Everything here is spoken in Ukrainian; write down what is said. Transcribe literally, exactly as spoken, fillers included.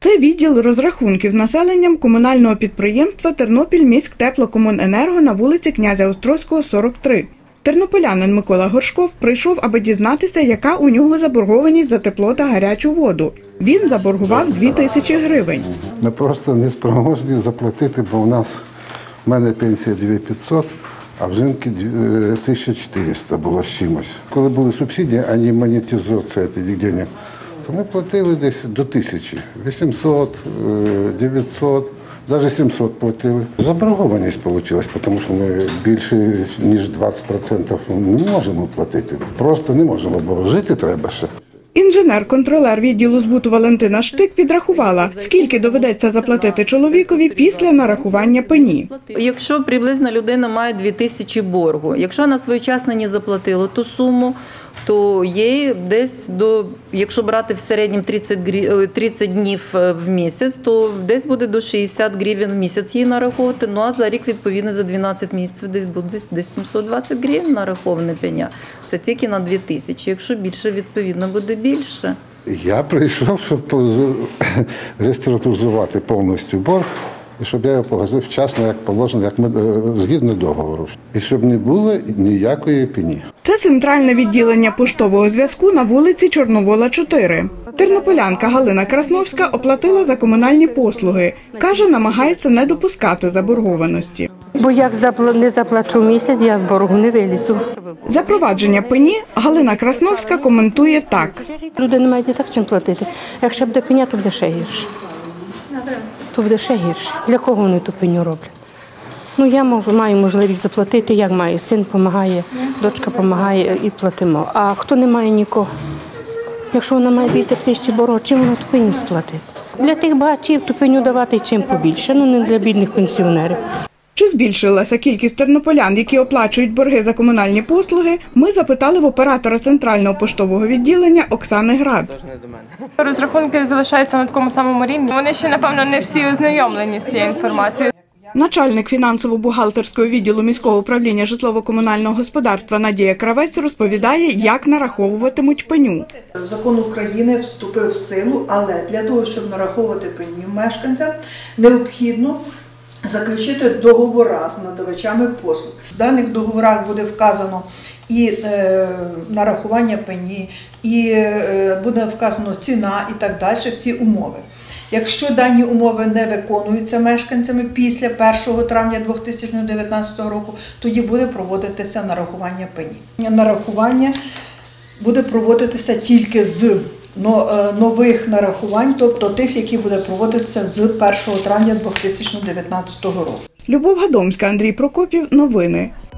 Це відділ розрахунків з населенням комунального підприємства «Тернопільміськтеплокомуненерго» на вулиці Князя Острозького, сорок три. Тернополянин Микола Горшков прийшов, аби дізнатися, яка у нього заборгованість за тепло та гарячу воду. Він заборгував дві тисячі гривень. Ми просто не спроможні заплатити, бо у нас, в мене пенсія дві тисячі п'ятсот, а в жінки тисяча чотириста було з чимось. Коли були субсидії, а не монетизація цих грошей, то ми платили десь до тисячі. вісімсот, дев'ятсот, навіть сімсот платили. Заборгованість вийшла, тому що ми більше, ніж двадцять відсотків не можемо платити. Просто не можемо, бо жити треба ще. Інженер-контролер відділу збуту Валентина Штик підрахувала, скільки доведеться заплатити чоловікові після нарахування пені. Якщо приблизно людина має дві тисячі боргу, якщо вона своєчасно не заплатила ту суму, то їй десь до, якщо брати в середньому тридцять днів в місяць, то десь буде до шістдесят гривень в місяць їй нараховувати, ну а за рік, відповідно, за дванадцять місяців десь буде десь сімсот двадцять гривень нараховане пеня. Це тільки на дві тисячі, якщо більше, відповідно, буде більше. Я прийшов, щоб реструктуризувати повністю борг, і щоб я його погасив вчасно, як положено, як ми, згідно договору. І щоб не було ніякої пені. Це центральне відділення поштового зв'язку на вулиці Чорновола, чотири. Тернополянка Галина Красновська оплатила за комунальні послуги. Каже, намагається не допускати заборгованості. Бо як не заплачу місяць, я з боргу не вилізу. Запровадження пені Галина Красновська коментує так. Люди не мають і так чим платити. Якщо буде пеня, то буде ще гірше. То буде ще гірше. Для кого вони ту пеню роблять? Ну, я можу, маю можливість заплатити, як маю. Син допомагає, дочка допомагає і платимо. А хто не має нікого? Якщо вона має більше тисячі боргу, чим вона ту пеню сплатить? Для тих багачів ту пеню давати чим побільше, ну не для бідних пенсіонерів. Чи збільшилася кількість тернополян, які оплачують борги за комунальні послуги, ми запитали в оператора центрального поштового відділення Оксани Град. Розрахунки залишаються на такому самому рівні. Вони ще, напевно, не всі ознайомлені з цією інформацією. Начальник фінансово-бухгалтерського відділу міського управління житлово-комунального господарства Надія Кравець розповідає, як нараховуватимуть пеню. Закон України вступив в силу, але для того, щоб нараховувати пеню мешканцям, необхідно заключити договори з надавачами послуг. В даних договорах буде вказано і е, нарахування пені, і е, буде вказано ціна і так далі, всі умови. Якщо дані умови не виконуються мешканцями після першого травня дві тисячі дев'ятнадцятого року, тоді буде проводитися нарахування пені. Нарахування буде проводитися тільки з нових нарахувань, тобто тих, які буде проводитися з першого травня дві тисячі дев'ятнадцятого року. Любов Гадомська, Андрій Прокопів. Новини.